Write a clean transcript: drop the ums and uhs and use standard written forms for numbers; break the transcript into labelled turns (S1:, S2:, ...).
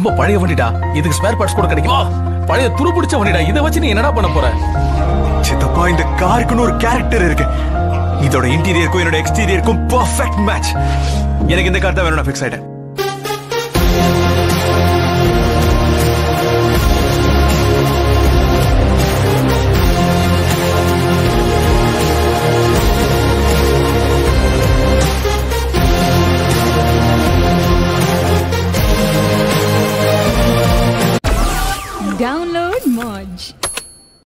S1: ரொம்ப பழைய வண்டிடா, இதுக்கு ஸ்பேர் பார்ட்ஸ் கூட கிடைக்குமா? பழைய துரு பிடிச்ச வண்டிடா, இதை வச்சு நீ என்னடா பண்ண போற?
S2: சித்தப்பா, இந்த காருக்குன்னு ஒரு கேரக்டர் இருக்கு. இதோட இன்டீரியருக்கும் என்னோட எக்ஸ்டீரியருக்கும் பெர்ஃபெக்ட் மேட்ச். எனக்கு இந்த கார் தான் வேணும், நான் ஃபிக்ஸ் ஆயிட்டேன்.